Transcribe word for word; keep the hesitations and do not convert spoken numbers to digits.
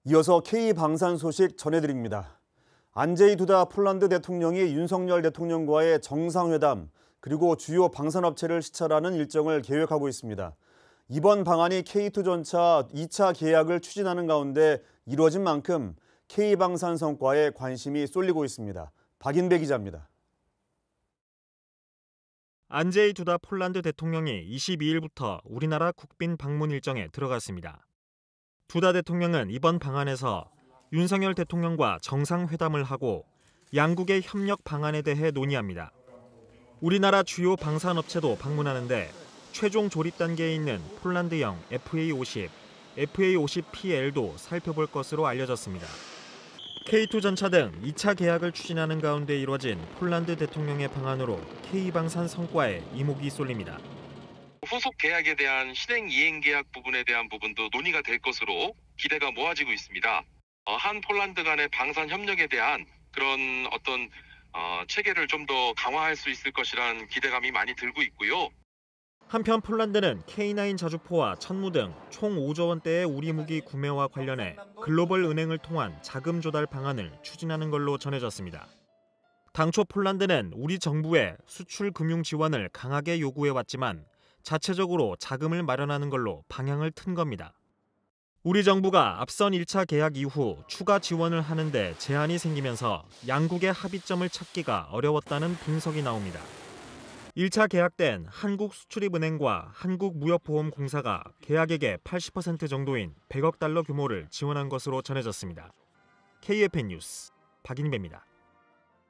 이어서 K방산 소식 전해드립니다. 안제이 두다 폴란드 대통령이 윤석열 대통령과의 정상회담 그리고 주요 방산업체를 시찰하는 일정을 계획하고 있습니다. 이번 방안이 케이투 전차 이 차 계약을 추진하는 가운데 이루어진 만큼 K방산 성과에 관심이 쏠리고 있습니다. 박인배 기자입니다. 안제이 두다 폴란드 대통령이 이십이일부터 우리나라 국빈 방문 일정에 들어갔습니다. 두다 대통령은 이번 방안에서 윤석열 대통령과 정상회담을 하고 양국의 협력 방안에 대해 논의합니다. 우리나라 주요 방산업체도 방문하는데 최종 조립 단계에 있는 폴란드형 에프에이 오십, 에프에이 오십 피엘도 살펴볼 것으로 알려졌습니다. 케이투 전차 등 이 차 계약을 추진하는 가운데 이루어진 폴란드 대통령의 방안으로 K방산 성과에 이목이 쏠립니다. 후속 계약에 대한 실행 이행 계약 부분에 대한 부분도 논의가 될 것으로 기대가 모아지고 있습니다. 한 폴란드 간의 방산 협력에 대한 그런 어떤 어, 체계를 좀 더 강화할 수 있을 것이라는 기대감이 많이 들고 있고요. 한편 폴란드는 케이 나인 자주포와 천무 등 총 오조 원대의 우리 무기 구매와 관련해 글로벌 은행을 통한 자금 조달 방안을 추진하는 걸로 전해졌습니다. 당초 폴란드는 우리 정부에 수출 금융 지원을 강하게 요구해왔지만 자체적으로 자금을 마련하는 걸로 방향을 튼 겁니다. 우리 정부가 앞선 일 차 계약 이후 추가 지원을 하는데 제한이 생기면서 양국의 합의점을 찾기가 어려웠다는 분석이 나옵니다. 일 차 계약 땐 한국수출입은행과 한국무역보험공사가 계약액의 팔십 퍼센트 정도인 백억 달러 규모를 지원한 것으로 전해졌습니다. 케이에프엔 뉴스 박인배입니다.